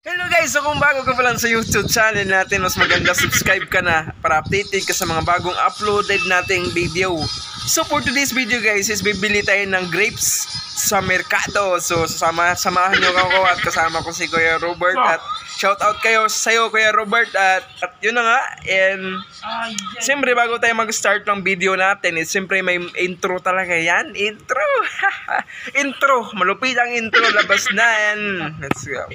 Hello guys! So kung bago ka pa lang sa YouTube channel natin, mas maganda subscribe ka na para updated ka sa mga bagong uploaded nating video. So for today's video guys is bibili tayo ng grapes sa merkado. So samahan nyo ako at kasama ko si Kuya Robert at shout out kayo sa'yo Kuya Robert at yun na nga. And siyempre bago tayo mag-start ng video natin is siyempre may intro talaga yan. Intro! Intro! Malupit ang intro, labas na yan. Let's go.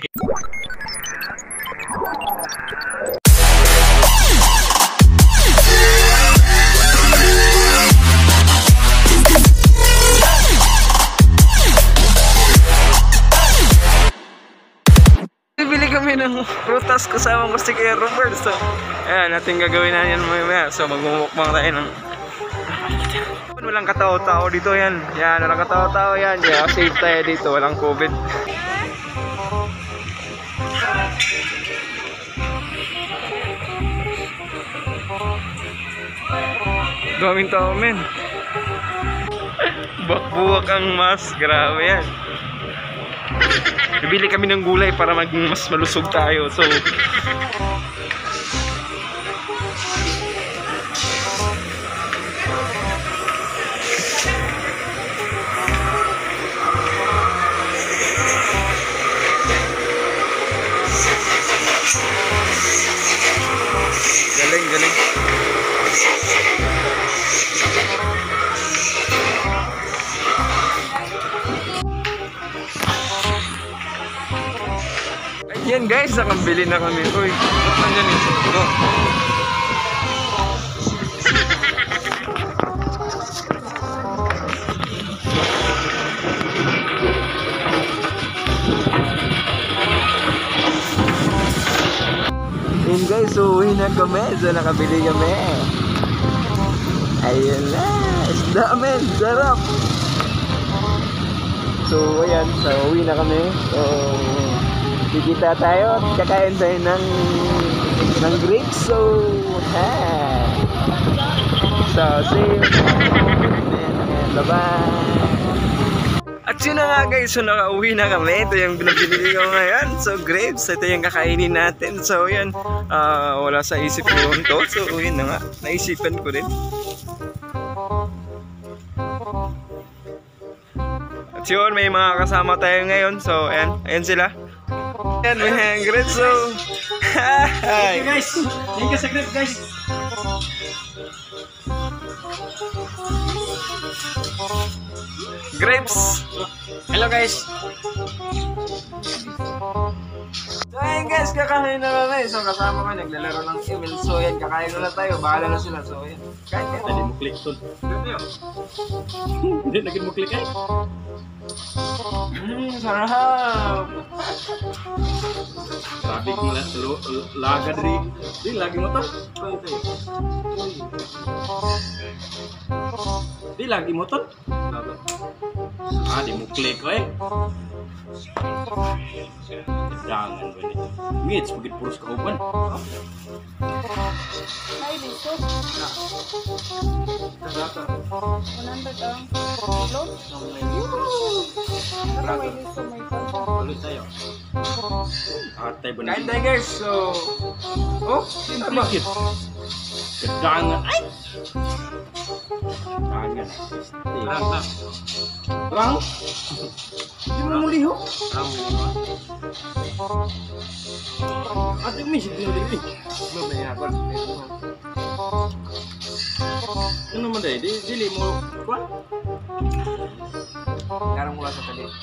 Bibili kami ng prutas kasama ko si Kuya Robert. So, ayan, natin gagawin na yan mamaya. So, magmumukbang tayo ng... Walang katao-tao dito yan. Yan, walang katao-tao yan. Yeah, safe tayo dito. Walang COVID. Daming tao, men. Bakbuwak ang mas. Grabe yan. Bibili kami ng gulay para mas malusog tayo. So galing. Yan guys, nakabili na kami. Uy, ba't nandiyan yung sundo? Yan guys, uwi na kami. So nakabili kami. Ayun na, isda men, sarap. So ayan, so uwi na kami. So kikita tayo at kakain tayo ng grapes. So, see you. Bye-bye. At yun na nga guys, so nakauwi na kami. Ito yung binabili ko ngayon. So, grapes. Ito yung kakainin natin. So, yan. Wala sa isip ko yun to. So, yun na nga. Naisipan ko rin. At yun, may mga kasama tayo ngayon. So, ayan. Ayan sila. Yan, may hangrit. So, thank you guys. Thank you sa grip guys. grapes. Hello guys. So, ayan guys, kakain na kami. So, kasama ko, naglalaro ng email. So, yan, kakain na tayo. Bahala na sila. So, yan. Kain ka. Hindi mo click to. Hindi lagi mo click eh. Sarap. Sabi ko laga dari. Di lagi mo to. Di lagi mo to. Di mo click eh. Jangan bani. Ngits bukit purus kauban. Ay, dito. Sarap. 100 ang kilo. Ano may dito may pang? Ulit tayo. Atay bani. Kain tayo guys. So, Sino ba? Jangan. Ay. Jangan. Lang. Lang. Di mo muliho. Ate mi siguro dili. mamaya ako. Ano man dai? Dili mo kuan. Garang mula sa tali.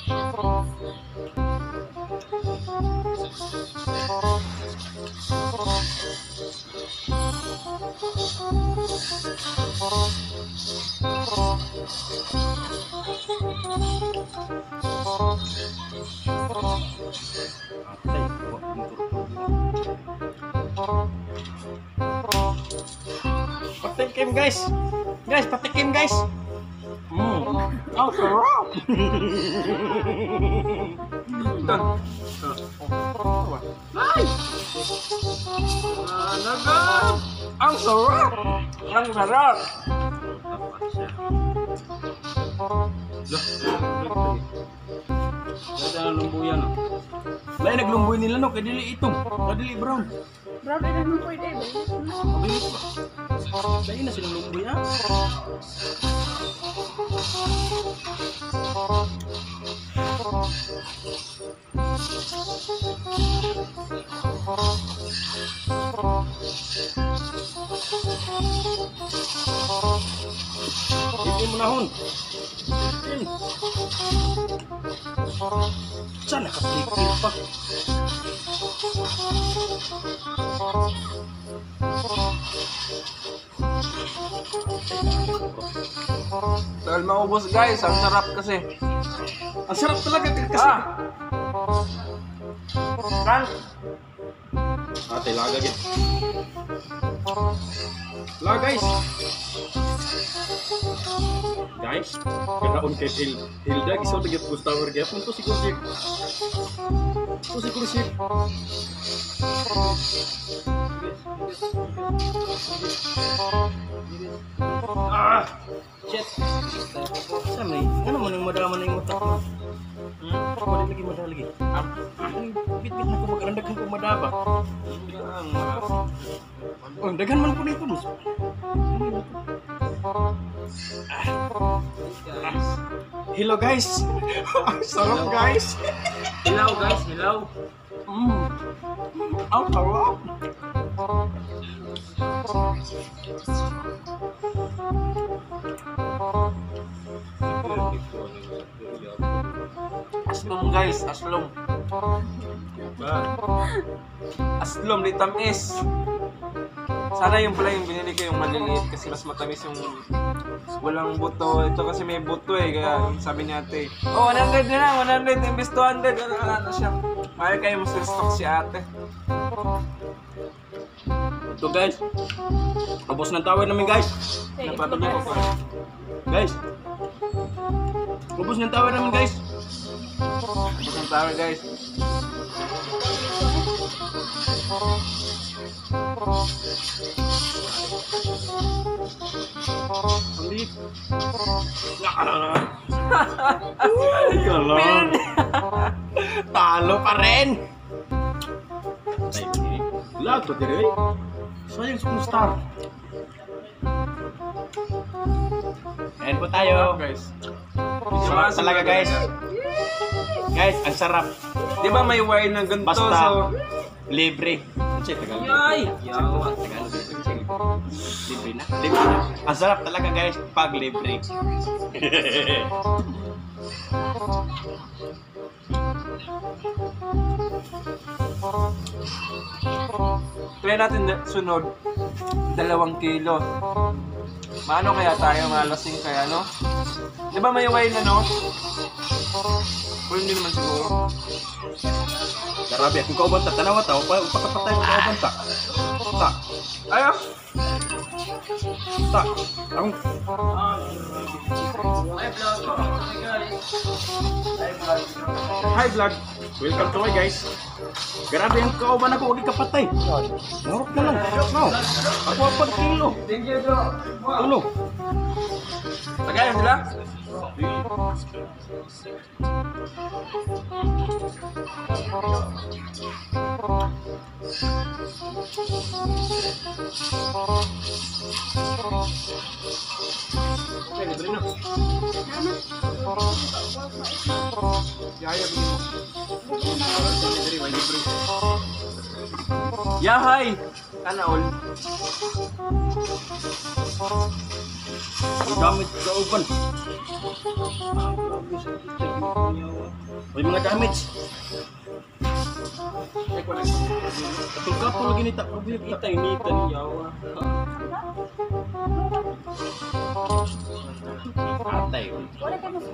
Patikim guys. Guys, patikim guys. Ang sarap. Ay! Ang sarap. Ang sarap. Loh, ganda ng lumbuyan. Wala yung naglumboy nila no, kadili itong, kadili brown. Brown ay naman po ide. Mabilis pa. Dahil na silang lumboy ah. Ipin mo na hon. Ipin. Saan nakaplikil pa? Dahil maubos guys, ang sarap kasi. Ang sarap talaga kasi. Frank! Ate, laga git. Laga guys. Guys, kanaon kay Hilda, gisod git Gustavo Gapon to si Kursik. To si Kursik. Ah! Shit! Saan na ano man yung madaman na yung utak mo? Wala lagi madala lagi. Bit-bit na ko mag-arandagan ko madaba. Oh, dagan man po nito, Mus. Hello guys. Sarap guys. Hilaw guys, hilaw. Ang sarap. Aslom guys, aslom. Aslom, di tamis. Sana yung pala yung binili ko yung maliliit kasi mas matamis yung walang buto. Ito kasi may buto eh, kaya sabi ni ate, oh 100 na lang, 100, imbes 200, ano siya. Mahal kayo mas stock si ate. Ito guys. Ubos ng tower namin guys. Napatod niyo ko. Guys. Ubos ng tower namin guys. Ubos ng tower guys. Hindi. Galang. Talo pa rin. Lag to dire. Sayang superstar. Ayan po tayo. Guys. Sarap talaga guys. Guys, ang sarap. Di ba may wine na ganito? Basta So, libre. Kasi Tagalog. Yay! Tagalog. Libre na. Libre na. Ang sarap talaga guys pag libre. try natin sunod 2 kilo. Maano kaya tayo, malasing kaya, no? Di ba may wine ano? O hindi naman siguro. Grabe, kung kaubanta, tanawa tao, pakapatay mo kaubanta. Ta, Ayaw! ta, ang... Hi vlog, welcome to my guys. Grabe ang kauban ako, huwag ikapatay. Narok na lang, no. Ako 4 kilo. Thank you, bro. Tulo. Tagayan sila? Okay, libre na. Yaya, bigyan mo. Yahay! Kana all. Ang damage sa kauban. May mga damage. Katong kapo lagi nita. Kita inita ni Yawa. Atay. Wala ka na sa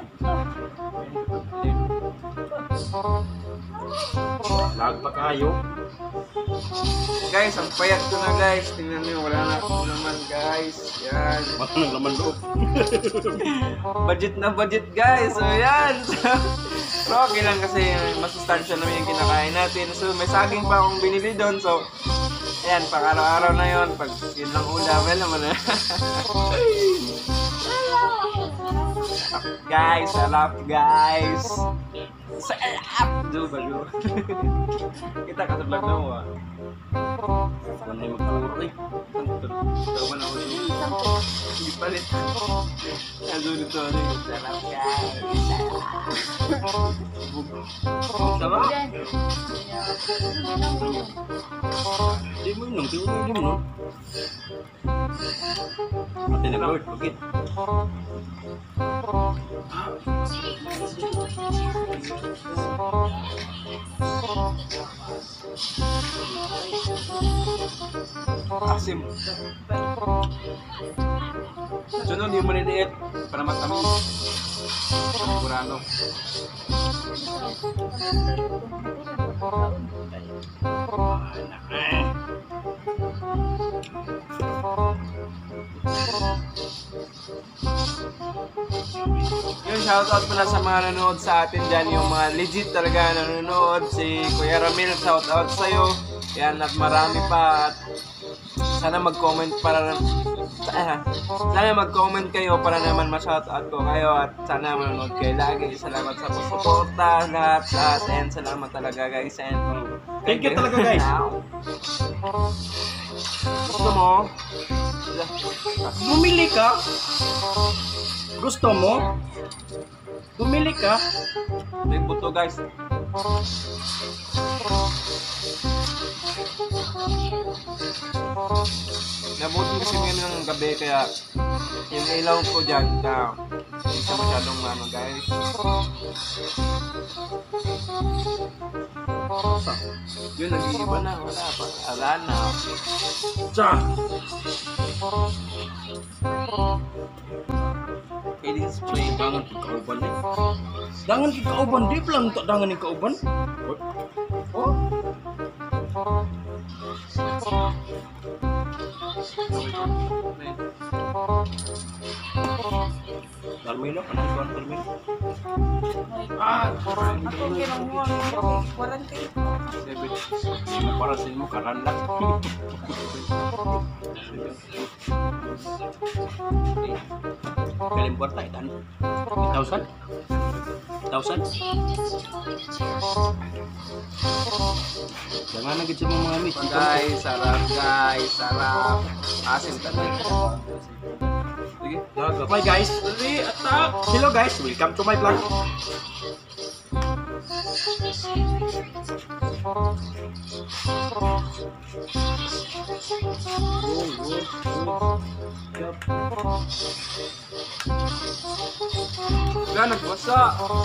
Lag pa kayo. Guys, ang payat ko na guys. Tingnan nyo, wala na ako naman guys. Yan. Wala nang laman loob. Budget na budget guys. So yan. So okay lang kasi masustansya naman yung kinakain natin. So may saging pa akong binili doon. So ayan, pang araw-araw na yon. Pag yun lang ulam, well naman na. Guys, sarap guys. Sarap! Jo, bago. Kita ka sa vlog na mo ah. Ano yung magturo eh. Tawa na ako dito. Hindi palit. Nandun ito. Sarap ka. Sarap. Di mo yun, di mo yun, no? Pati nag-word, bakit? Asim. Sunod, hindi mo niliit para matamis. Murano. Yung shoutout pala sa mga nanonood sa atin dyan, yung mga legit talaga nanonood. Si Kuya Ramil, shoutout sa'yo. Yan, at marami pa. At sana mag-comment para sana mag-comment kayo para naman ma-shoutout ko kayo at sana manonood kayo lagi. Salamat sa suporta lahat and salamat talaga guys and Thank you talaga guys. Gusto mo? Bumili ka? Gusto mo? Bumili ka? May buto guys. Nabuti kasi ngayon ng gabi kaya yung ilaw ko dyan na hindi siya masyadong ano guys. Yun, nag-iiba na. Wala pa. Wala na. Tsa! Feeling spray. Dangan kong kauban eh. Dangan kong kauban, di pa lang ito dangan yung kauban. Oh? Darmino, anong buwan Darmino? Ako kinuha mo. Quarantine. Para sa mo, karan lang. Galing buwan tayo, tan? 1,000? 1,000? Jangan na gitsin mo mga miss. Guys, sarap guys. Sarap. Asin talaga. Sige. Hi guys, hello guys, welcome to my vlog. Wala, nagbasa.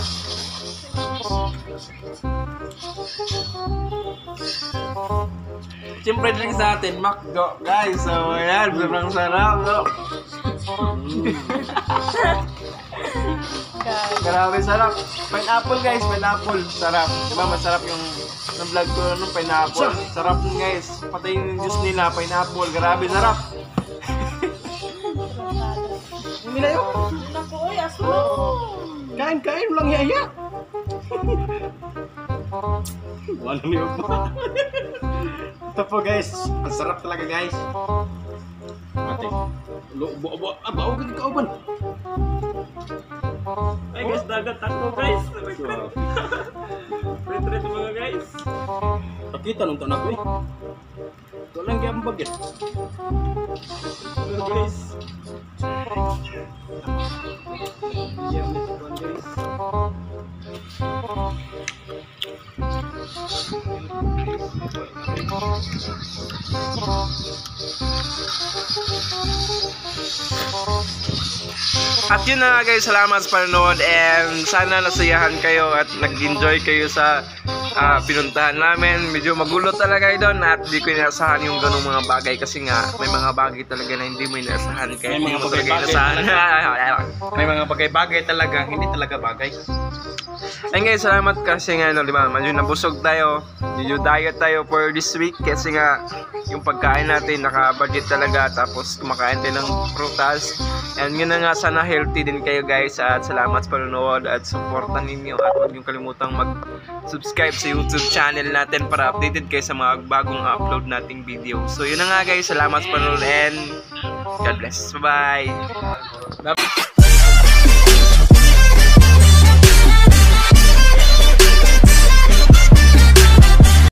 Siyempre drink sa atin, Macdo. Guys, so ayan, sobrang sarap, no? Grabe, sarap. Pineapple, guys, pineapple. Sarap. Diba, masarap yung vlog ko nung pineapple. Sarap nun, guys. Pati yung juice nila, pineapple. Grabe, sarap. Hindi na yun. Naku, oy, aso. Kain-kain lang yaya. Wala niyo pa. Ito po guys, ang sarap talaga guys. Ate, bao ka kauban. Ay guys, dagat ako guys. Retret mga guys. Pakita nung tanong ko eh. Ito lang kaya ambag eh. Mga guys. At yun na nga guys, salamat sa panonood and sana nasayahan kayo at nag-enjoy kayo sa pinuntahan namin. Medyo magulo talaga doon at di ko inasahan yung ganong mga bagay kasi nga may mga bagay talaga na hindi mo inasahan kahit May hindi mga mo talaga bagay-bagay inasahan. May mga bagay-bagay talaga, hindi talaga bagay. Ayun guys, salamat kasi nga no, di ba? Medyo nabusog tayo. Medyo diet tayo for this week kasi nga yung pagkain natin naka-budget talaga tapos kumakain tayo ng prutas. And yun na nga, sana healthy din kayo guys at salamat sa panonood at supportan ninyo at huwag niyong kalimutang mag-subscribe sa YouTube channel natin para updated kayo sa mga bagong upload nating video. So yun na nga guys, salamat sa panonood and God bless. Bye-bye!